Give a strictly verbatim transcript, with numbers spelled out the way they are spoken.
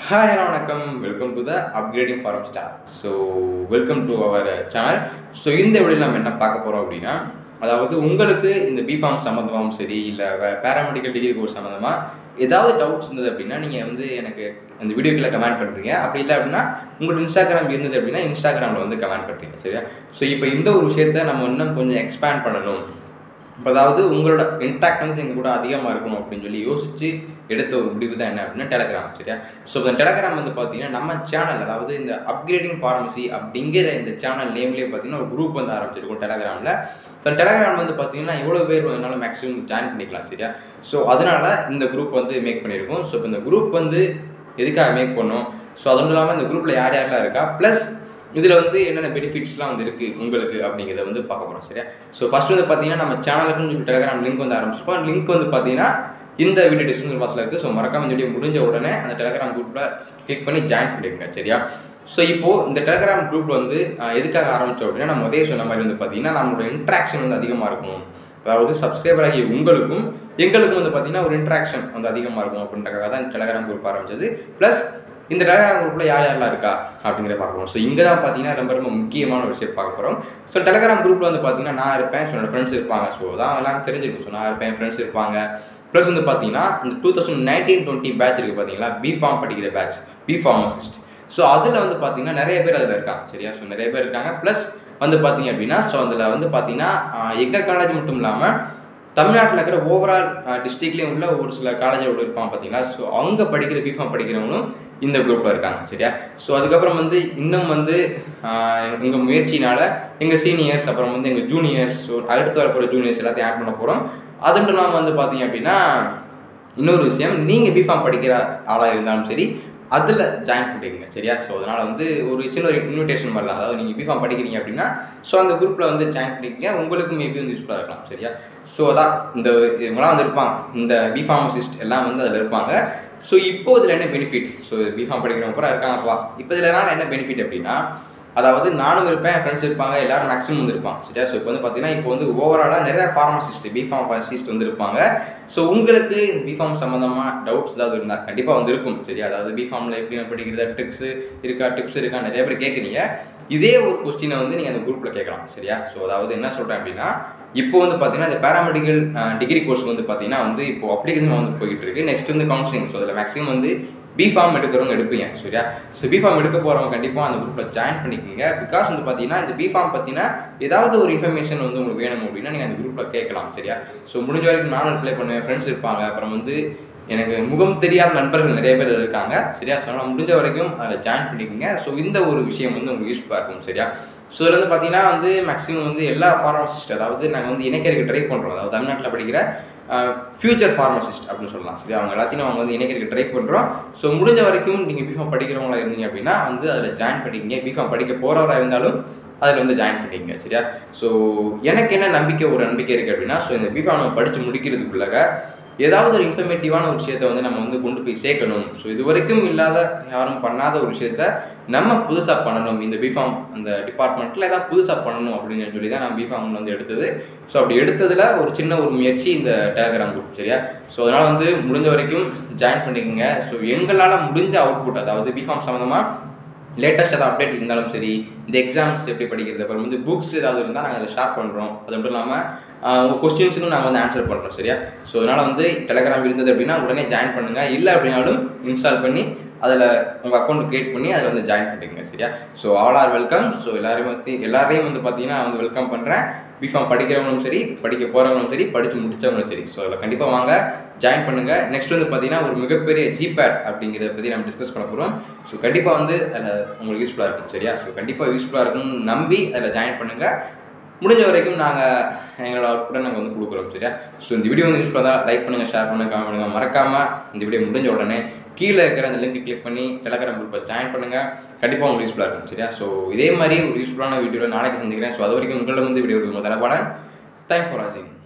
Hi, hello, வணக்கம். Welcome to the upgrading Pharmacist. So, welcome to our channel. So, இந்த வீடியோல நம்ம என்ன பார்க்க போறோம் அப்படின்னா, அதாவது உங்களுக்கு இந்த பிஃபார்ம் சம்பந்தமாவும் சரி இல்ல பாராமெடிக்கல் டிகிரி கோர்ஸ் சம்பந்தமா ஏதாவது டவுட்ஸ் இருந்தது அப்படின்னா நீங்க வந்து எனக்கு இந்த வீடியோக்குள்ள கமெண்ட் பண்றீங்க. அப்படி இல்ல அப்படின்னா உங்களோட இன்ஸ்டாகிராம் இருந்தது அப்படின்னா இன்ஸ்டாகிராம்ல வந்து கமெண்ட் பண்றீங்க. சரியா? சோ இப்போ இந்த ஒரு விஷயத்தை நம்ம இன்னும் கொஞ்சம் எக்ஸ்பேண்ட் பண்ணணும். அதாவது உங்களோட இன்டாக்ட் வந்து எங்க கூட அதிகமாக இருக்கணும் அப்படின்னு சொல்லி யோசிச்சு எடுத்த ஒரு முடிவு தான் என்ன அப்படின்னா டெலகிராம். சரியா? ஸோ இந்த டெலகிராம் வந்து பார்த்தீங்கன்னா நம்ம சேனல், அதாவது இந்த அப்கிரேடிங் ஃபார்மசி அப்படிங்கிற இந்த சேனல் நேம்லேயே பார்த்தீங்கன்னா ஒரு குரூப் வந்து ஆரம்பிச்சிருக்கும் டெலகிராமில். ஸோ டெலகிராம் வந்து பார்த்தீங்கன்னா எவ்வளோ பேர் என்னால் மேக்ஸிமம் ஜாயின் பண்ணிக்கலாம். சரியா? ஸோ அதனால இந்த குரூப் வந்து மேக் பண்ணியிருக்கோம். ஸோ இப்போ இந்த குரூப் வந்து எதுக்காக மேக் பண்ணோம், ஸோ அதுவும் இல்லாமல் இந்த குரூப்பில் யார் யாரெல்லாம் இருக்கா, ப்ளஸ் இதில் வந்து என்னென்ன பெனிஃபிட்ஸ்லாம் வந்து இருக்குது உங்களுக்கு அப்படிங்கிறத வந்து பார்க்க போகிறோம். சரியா? ஸோ ஃபஸ்ட் வந்து பார்த்தீங்கன்னா நம்ம சேனலுக்குன்னு சொல்லி டெலகிராம் லிங்க் வந்து ஆரம்பிச்சிருப்போம். லிங்க் வந்து பார்த்தீங்கன்னா இந்த வீடியோ டிஸ்கிரிப்ஷன் பாக்ஸில் இருக்குது. ஸோ மறக்காம இந்த வீடியோ முடிஞ்ச உடனே அந்த டெலகிராம் குரூப்பில் கிளிக் பண்ணி ஜாயின் பண்ணிடுங்க. சரியா? ஸோ இப்போது இந்த டெலகிராம் குரூப் வந்து எதுக்காக ஆரம்பித்தோம் அப்படின்னா நம்ம உதய சொன்ன மாதிரி வந்து பார்த்தீங்கன்னா நம்மளோட இன்ட்ராக்ஷன் வந்து அதிகமாக இருக்கும். அதாவது சப்ஸ்கிரைபர் ஆகிய உங்களுக்கும் எங்களுக்கும் வந்து பார்த்தீங்கன்னா ஒரு இன்ட்ராக்ஷன் வந்து அதிகமாக இருக்கும் அப்படின்றக்காக தான் இந்த டெலகிராம் குரூப் ஆரம்பிச்சது. ப்ளஸ் இந்த டெலகிராம் குரூப்பில் யார் யாரெல்லாம் இருக்கா அப்படிங்கிறத பார்க்க போகிறோம். ஸோ இங்கே தான் பார்த்தீங்கன்னா ரொம்ப ரொம்ப முக்கியமான ஒரு விஷயம் பார்க்க போகிறோம். ஸோ டெலகிராம் குரூப்பில் வந்து பார்த்தீங்கன்னா நான் இருப்பேன், ஸோ என்னோட ஃப்ரெண்ட்ஸ் இருப்பாங்க. ஸோ தான் எல்லாரும் தெரிஞ்சிருக்கும். ஸோ நான் இருப்பேன், ஃப்ரெண்ட்ஸ் இருப்பாங்க. ப்ளஸ் வந்து பார்த்தீங்கன்னா இந்த two thousand nineteen twenty batch இருக்குது பார்த்தீங்களா, பிஃபார்ம் படிக்கிற பேட்ச், பி ஃபார்மசிஸ்ட். ஸோ அதில் வந்து பார்த்தீங்கன்னா நிறைய பேர் அதில் இருக்காங்க. சரியா? ஸோ நிறைய பேர் இருக்காங்க. ப்ளஸ் வந்து பார்த்தீங்க அப்படின்னா ஸோ அதில் வந்து பார்த்தீங்கன்னா எங்கள் காலேஜ் மட்டும் இல்லாமல் தமிழ்நாட்டில் இருக்கிற ஓவரால் டிஸ்ட்ரிக்ட்லேயும் உள்ள ஒரு சில காலேஜோடு இருப்பாங்க பார்த்தீங்களா. ஸோ அவங்க படிக்கிற பிஃபார்ம் படிக்கிறவங்களும் இந்த குரூப்பில் இருக்காங்க. சரியா? ஸோ அதுக்கப்புறம் வந்து இன்னும் வந்து எங்கள் முயற்சினால் எங்கள் சீனியர்ஸ், அப்புறம் வந்து எங்கள் ஜூனியர்ஸ், ஸோ அடுத்து வரப்போகிற ஜூனியர்ஸ் எல்லாத்தையும் ஆட் பண்ண போகிறோம். அது மட்டும் இல்லாமல் வந்து பார்த்தீங்க அப்படின்னா இன்னொரு விஷயம், நீங்கள் பிஃபார்ம் படிக்கிற ஆளாக இருந்தாலும் சரி அதில் ஜாயின் பண்ணிக்கங்க. சரியா? ஸோ அதனால் வந்து ஒரு சின்ன ஒரு இன்விடேஷன் மாதிரி தான். அதாவது நீங்கள் பிஃபார்ம் படிக்கிறீங்க அப்படின்னா ஸோ அந்த குரூப்பில் வந்து ஜாயின் பண்ணிக்கங்க. உங்களுக்கு மேபி வந்து யூஸ்ஃபுல்லாக இருக்கலாம். சரியா? ஸோ அதான் இந்த இவங்களாம் வந்து இருப்பாங்க, இந்த பி ஃபார்மசிஸ்ட் எல்லாம் வந்து அதில் இருப்பாங்க. ஸோ இப்போ இதில் என்ன பெனிஃபிட், ஸோ பிஃபார்ம் படிக்கிறவங்க கூட இருக்காங்கப்பா. இப்போ இதில் என்ன பெனிஃபிட் அப்படின்னா, அதாவது நானும் இருப்பேன், ஃப்ரெண்ட்ஸ் இருப்பாங்க, எல்லாரும் மேக்ஸிமம் வந்து இருப்பாங்க. சரியா? ஸோ இப்போ வந்து பார்த்தீங்கன்னா இப்போ வந்து ஓவராலாக நிறைய ஃபார்மசிஸ்ட், பிஃபார்ம் ஃபார்மசிஸ்ட் வந்து இருப்பாங்க. ஸோ உங்களுக்கு இந்த பிஃபார்ம் சம்மந்தமாக டவுட்ஸ் ஏதாவது இருந்தால் கண்டிப்பாக வந்து இருக்கும். சரியா? அதாவது பிஃபார்மில் எப்படி படிக்கிறதா, ட்ரிக்ஸு இருக்கா, டிப்ஸ் இருக்கா, நிறைய பேர் கேட்குறீங்க. இதே ஒரு கொஸ்டினை வந்து நீங்கள் அந்த குரூப்பில் கேட்கலாம். சரியா? ஸோ அதாவது என்ன சொல்கிறேன் அப்படின்னா, இப்போ வந்து பார்த்தீங்கன்னா இந்த பாராமெடிக்கல் டிகிரி கோர்ஸ் வந்து பார்த்தீங்கன்னா வந்து இப்போ அப்ளிகேஷன் வந்து போயிட்டு இருக்கு. நெக்ஸ்ட் வந்து கவுன்சிலிங். ஸோ அதில் மேக்ஸிமம் வந்து பிஃபார்ம் எடுக்கிறவங்க எடுப்பீங்க. சரியா? ஸோ பிஃபார்ம் எடுக்க போகிறவங்க கண்டிப்பாக அந்த குரூப்பில் ஜாயின் பண்ணிக்கோங்க. பிகாஸ் வந்து பார்த்தீங்கன்னா இந்த பிஃபார்ம் பற்றினா ஏதாவது ஒரு இன்ஃபர்மேஷன் வந்து உங்களுக்கு வேணும் அப்படின்னா நீங்கள் அந்த குரூப்பில் கேட்கலாம். சரியா? ஸோ முடிஞ்ச வரைக்கும் நானும் ரிப்ளை பண்ணுவேன், ஃப்ரெண்ட்ஸ் இருப்பாங்க, அப்புறம் வந்து எனக்கு முகம் தெரியாத நண்பர்கள் நிறைய பேர் இருக்காங்க. சரியா? ஸோ அதனால் முடிஞ்ச வரைக்கும் அதில் ஜாயின் பண்ணிக்கோங்க. ஸோ இந்த ஒரு விஷயம் வந்து உங்களுக்கு யூஸ்ஃபுல்லாக இருக்கும். சரியா? ஸோ இதில் வந்து பார்த்தீங்கன்னா வந்து மேக்ஸிமம் வந்து எல்லா ஃபார்மசிஸ்ட், அதாவது நாங்கள் வந்து இணைக்கிறதுக்கு ட்ரை பண்ணுறோம். அதாவது தமிழ்நாட்டில் படிக்கிற ஃபியூச்சர் ஃபார்மசிஸ்ட் அப்படின்னு சொல்லலாம். சரி, அவங்க எல்லாத்தையும் அவங்க வந்து இணைக்கிறதுக்கு ட்ரை பண்ணுறோம். ஸோ முடிஞ்ச வரைக்கும் நீங்கள் பிஃபார்ம் படிக்கிறவங்களா இருந்தீங்க அப்படின்னா வந்து அதில் ஜாயின் பண்ணிக்கிங்க. பிஃபார்ம் படிக்க போகிறவராக இருந்தாலும் அதில் வந்து ஜாயின் பண்ணிக்கங்க. சரியா? ஸோ எனக்கு என்ன நம்பிக்கை, ஒரு நம்பிக்கை இருக்குது அப்படின்னா, ஸோ இந்த பிஃபார்ம் நம்ம படித்து முடிக்கிறதுக்குள்ளாக ஏதாவது ஒரு இன்ஃபர்மேட்டிவான ஒரு விஷயத்தை வந்து நம்ம வந்து கொண்டு போய் சேர்க்கணும். ஸோ இது வரைக்கும் இல்லாத, யாரும் பண்ணாத ஒரு விஷயத்த நம்ம புதுசாக பண்ணணும். இந்த பிஃபார்ம் அந்த டிபார்ட்மெண்ட்டில் ஏதாவது புதுசாக பண்ணணும் அப்படின்னு சொல்லி தான் நான் பிஃபார்ம் வந்து எடுத்தது. ஸோ அப்படி எடுத்ததில் ஒரு சின்ன ஒரு முயற்சி இந்த டெலகிராம் குரூப். சரியா? ஸோ அதனால் வந்து முடிஞ்ச வரைக்கும் ஜாயின் பண்ணிக்கோங்க. ஸோ எங்களால் முடிஞ்ச அவுட்புட், அதாவது பிஃபார்ம் சம்மந்தமாக லேட்டஸ்ட் ஏதாவது அப்டேட் இருந்தாலும் சரி, இந்த எக்ஸாம்ஸ் எப்படி படிக்கிறது, அப்புறம் வந்து புக்ஸ் ஏதாவது இருந்தால் நாங்கள் அதை ஷேர் பண்ணுறோம். அது மட்டும் இல்லாமல் உங்கள் கொஸ்டின்ஸுக்கும் நாங்கள் வந்து ஆன்சர் பண்ணுறோம். சரியா? ஸோ அதனால் வந்து டெலகிராம் இருந்தது அப்படின்னா உடனே ஜாயின் பண்ணுங்கள். இல்லை அப்படின்னாலும் இன்ஸ்டால் பண்ணி அதில் உங்கள் அக்கௌண்ட் க்ரியேட் பண்ணி அதில் வந்து ஜாயின் பண்ணிக்கங்க. சரியா? So all are welcome. So எல்லாரையும் பற்றி எல்லாரையும் வந்து பார்த்தீங்கன்னா வந்து வெல்கம் பண்ணுறேன். பிஃபார்ம் படிக்கிறவங்களும் சரி, படிக்க போகிறவங்களும் சரி, படித்து முடித்தவங்களும் சரி. ஸோ அதில் கண்டிப்பாக வாங்க, ஜாயின் பண்ணுங்கள். நெக்ஸ்ட் வந்து பார்த்தீங்கன்னா ஒரு மிகப்பெரிய ஜிபேட் அப்படிங்கிறத பற்றி நம்ம டிஸ்கஸ் பண்ண போகிறோம். ஸோ கண்டிப்பாக வந்து அதில் உங்களுக்கு யூஸ்ஃபுல்லாக இருக்கும். சரியா? ஸோ கண்டிப்பாக யூஸ்ஃபுல்லாக இருக்கும்னு நம்பி அதில் ஜாயின் பண்ணுங்கள். முடிஞ்ச வரைக்கும் நாங்கள் எங்களோட அவுட்புட்டை நாங்கள் வந்து கொடுக்குறோம். சரியா? ஸோ இந்த வீடியோ வந்து யூஸ்ஃபுல்லாக தான் லைக் பண்ணுங்கள், ஷேர் பண்ணுங்கள், கமெண்ட் பண்ணுங்கள். மறக்காமல் இந்த வீடியோ முடிஞ்ச உடனே கீழே இருக்கிற அந்த லிங்க் கிளிக் பண்ணி டெலகிராம் குரூப்பை ஜாயின் பண்ணுங்கள். கண்டிப்பாக உங்களுக்கு யூஸ்ஃபுல்லாக இருக்கும். சரியா? ஸோ இதே மாதிரி ஒரு யூஸ்ஃபுல்லான வீடியோவில் நாளைக்கு சந்திக்கிறேன். ஸோ அது வரைக்கும் உங்களிடம் வந்து வீடியோ கொடுக்கும் தரப்பாட. தேங்க்ஸ் ஃபார் வாட்சிங்.